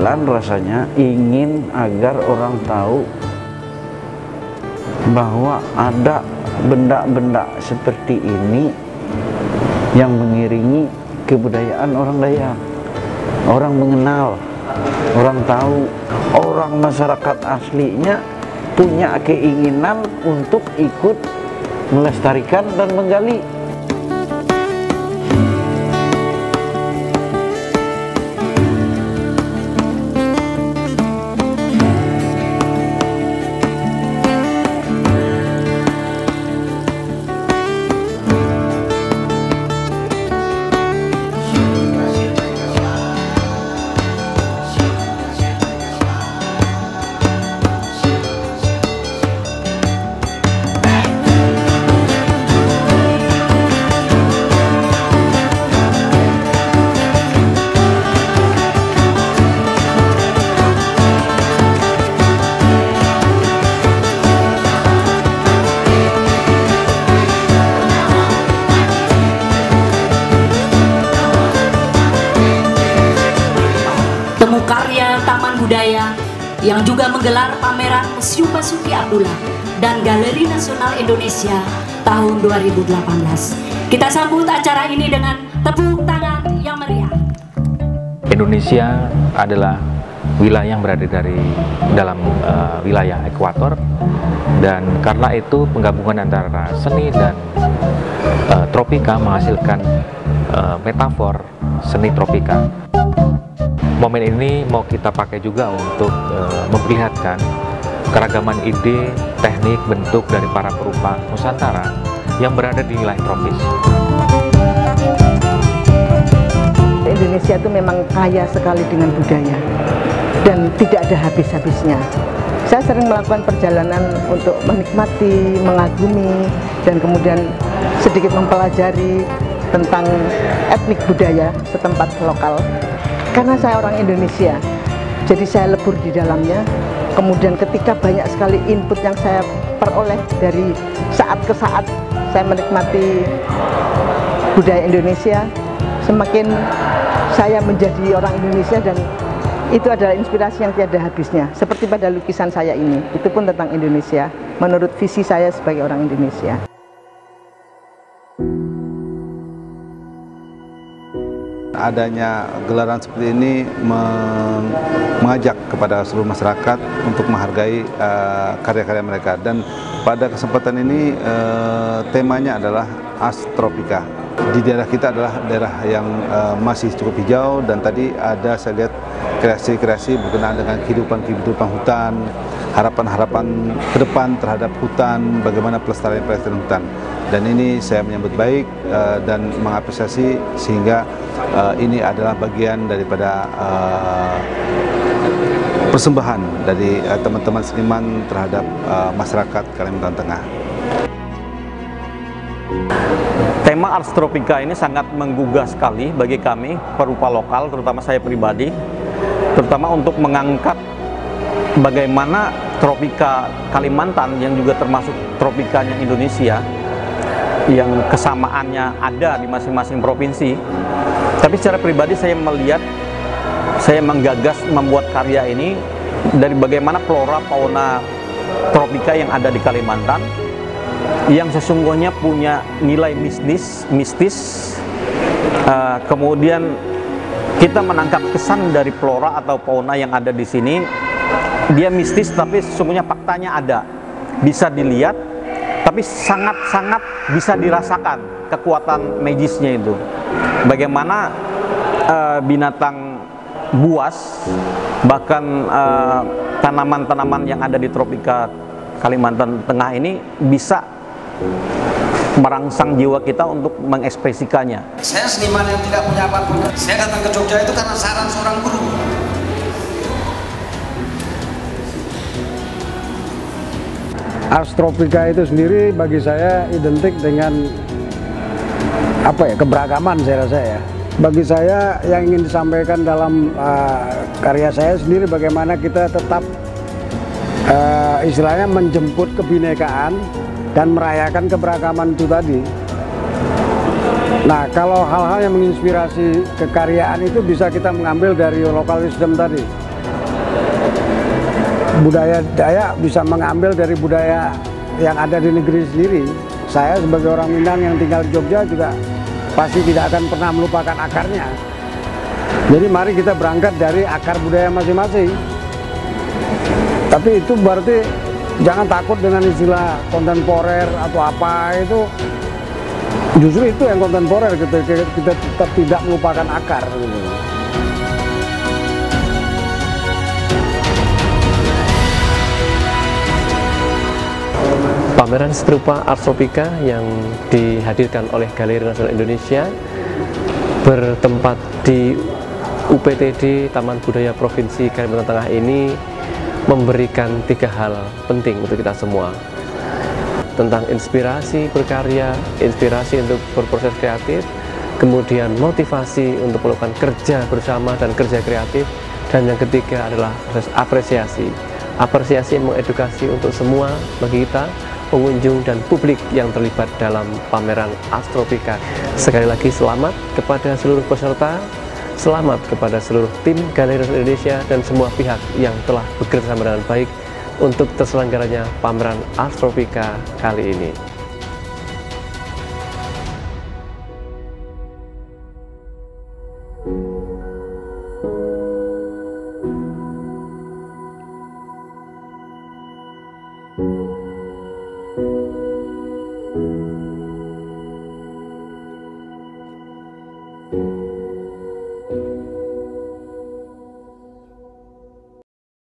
keadilan rasanya ingin agar orang tahu bahwa ada benda-benda seperti ini yang mengiringi kebudayaan orang Dayak. Orang mengenal, orang tahu, orang masyarakat aslinya punya keinginan untuk ikut melestarikan dan menggali. Temu karya Taman Budaya yang juga menggelar pameran Museum Basuki Abdullah dan Galeri Nasional Indonesia tahun 2018. Kita sambut acara ini dengan tepuk tangan yang meriah. Indonesia adalah wilayah yang berada dalam wilayah ekuator, dan karena itu penggabungan antara seni dan tropika menghasilkan metafor seni tropika. Momen ini mau kita pakai juga untuk memperlihatkan keragaman ide, teknik, bentuk dari para perupa Nusantara yang berada di wilayah tropis. Indonesia itu memang kaya sekali dengan budaya dan tidak ada habis-habisnya. Saya sering melakukan perjalanan untuk menikmati, mengagumi, dan kemudian sedikit mempelajari tentang etnik budaya setempat lokal. Karena saya orang Indonesia, jadi saya lebur di dalamnya. Kemudian ketika banyak sekali input yang saya peroleh dari saat ke saat saya menikmati budaya Indonesia, semakin saya menjadi orang Indonesia, dan itu adalah inspirasi yang tiada habisnya. Seperti pada lukisan saya ini, itu pun tentang Indonesia, menurut visi saya sebagai orang Indonesia. Adanya gelaran seperti ini mengajak kepada seluruh masyarakat untuk menghargai karya-karya mereka, dan pada kesempatan ini temanya adalah Ars Tropica. Di daerah kita adalah daerah yang masih cukup hijau, dan tadi ada saya lihat kreasi-kreasi berkenaan dengan kehidupan hutan, harapan-harapan ke depan terhadap hutan, bagaimana pelestarian hutan. Dan ini saya menyambut baik dan mengapresiasi, sehingga ini adalah bagian daripada persembahan dari teman-teman seniman terhadap masyarakat Kalimantan Tengah. Tema Ars Tropica ini sangat menggugah sekali bagi kami perupa lokal, terutama saya pribadi, terutama untuk mengangkat bagaimana tropika Kalimantan yang juga termasuk tropikanya Indonesia, yang kesamaannya ada di masing-masing provinsi. Tapi secara pribadi saya melihat, saya menggagas membuat karya ini dari bagaimana flora fauna tropika yang ada di Kalimantan, yang sesungguhnya punya nilai mistis. Kemudian kita menangkap kesan dari flora atau fauna yang ada di sini, dia mistis tapi sesungguhnya faktanya ada, bisa dilihat, tapi sangat-sangat bisa dirasakan kekuatan magisnya itu. Bagaimana binatang buas, bahkan tanaman-tanaman yang ada di tropika Kalimantan Tengah ini bisa merangsang jiwa kita untuk mengekspresikannya. Saya seniman yang tidak punya apapun. Saya datang ke Jogja itu karena saran seorang guru. Ars Tropica itu sendiri bagi saya identik dengan keberagaman, saya rasa ya. Bagi saya yang ingin disampaikan dalam karya saya sendiri, bagaimana kita tetap istilahnya menjemput kebinekaan dan merayakan keberagaman itu tadi. Nah, kalau hal-hal yang menginspirasi kekaryaan itu bisa kita mengambil dari local wisdom tadi. budaya Dayak bisa mengambil dari budaya yang ada di negeri sendiri. Saya sebagai orang Minang yang tinggal di Jogja juga pasti tidak akan pernah melupakan akarnya. Jadi mari kita berangkat dari akar budaya masing-masing. Tapi itu berarti jangan takut dengan istilah kontemporer atau apa itu. Justru itu yang kontemporer, kita tetap tidak melupakan akar. Gitu. Pameran serupa Ars Tropica yang dihadirkan oleh Galeri Nasional Indonesia bertempat di UPTD Taman Budaya Provinsi Kalimantan Tengah ini memberikan 3 hal penting untuk kita semua, tentang inspirasi berkarya, inspirasi untuk berproses kreatif, kemudian motivasi untuk melakukan kerja bersama dan kerja kreatif, dan yang ketiga adalah proses apresiasi yang mengedukasi untuk semua bagi kita, pengunjung dan publik yang terlibat dalam pameran Ars Tropica. Sekali lagi selamat kepada seluruh peserta, selamat kepada seluruh tim Galeri Nasional Indonesia dan semua pihak yang telah bekerja sama dengan baik untuk terselenggaranya pameran Ars Tropica kali ini.